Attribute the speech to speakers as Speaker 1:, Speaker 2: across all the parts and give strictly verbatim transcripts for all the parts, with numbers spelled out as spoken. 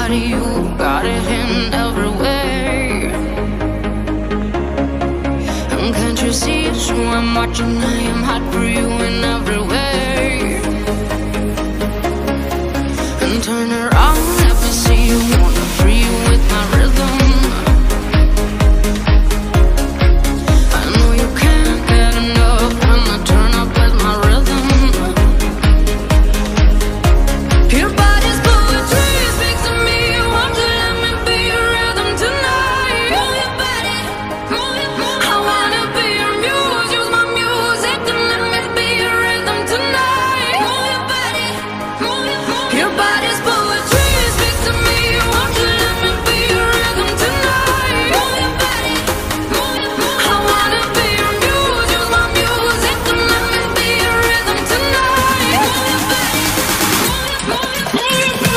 Speaker 1: body, you got it in every way. And can't you see it's true? I'm watching, I am hot for you in every way. And turn around, let me see you, wanna free you with my rhythm. I know you can't get enough when I turn up with my rhythm. Your body's poetry, speak to me, won't you let me be your rhythm tonight? Move your body, move your body. I wanna be your muse, use my music to let me be your rhythm tonight. Move your body, move your body. Your body's poetry, speak to me, won't you let me be your rhythm tonight? Move your body, move your body. I wanna be your muse, use my music to let me be your rhythm tonight. Move your body, move your body.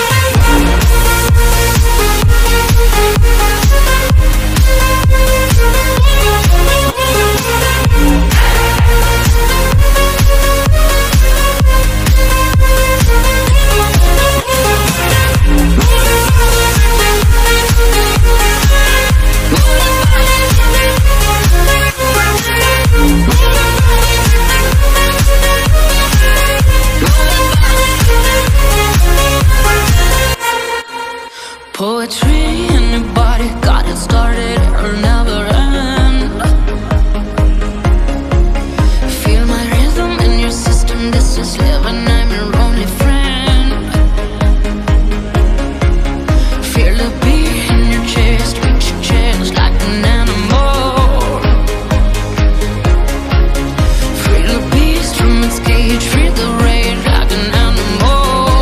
Speaker 1: Poetry in your body, got it started, it'll never end. Feel my rhythm in your system, this is living, I'm your only friend. Feel the beat in your chest, reach your chest like an animal. Free the beast from its cage, free the rage like an animal.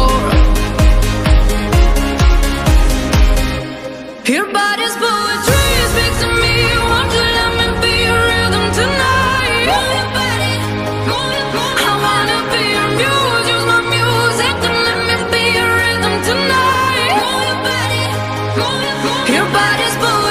Speaker 1: Your body's poetry, speak to me, won't you let me be your rhythm tonight? Move your body, move your body. I wanna be your muse, use my music to let me be your rhythm tonight. Move your body, move your body. Your body's poetry.